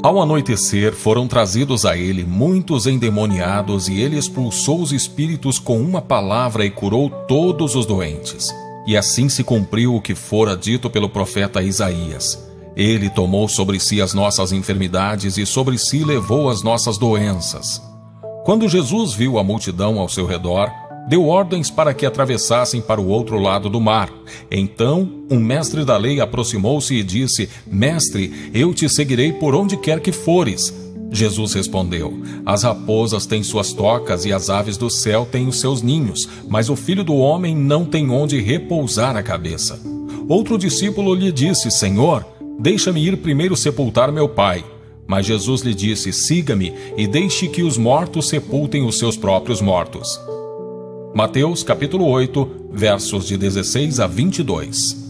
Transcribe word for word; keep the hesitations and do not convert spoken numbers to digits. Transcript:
Ao anoitecer, foram trazidos a ele muitos endemoniados, e ele expulsou os espíritos com uma palavra e curou todos os doentes. E assim se cumpriu o que fora dito pelo profeta Isaías: ele tomou sobre si as nossas enfermidades e sobre si levou as nossas doenças. Quando Jesus viu a multidão ao seu redor, deu ordens para que atravessassem para o outro lado do mar. Então, um mestre da lei aproximou-se e disse: Mestre, eu te seguirei por onde quer que fores. Jesus respondeu: As raposas têm suas tocas e as aves do céu têm os seus ninhos, mas o Filho do Homem não tem onde repousar a cabeça. Outro discípulo lhe disse: Senhor, deixa-me ir primeiro sepultar meu pai. Mas Jesus lhe disse: Siga-me e deixe que os mortos sepultem os seus próprios mortos. Mateus capítulo oito, versos de dezesseis a vinte e dois.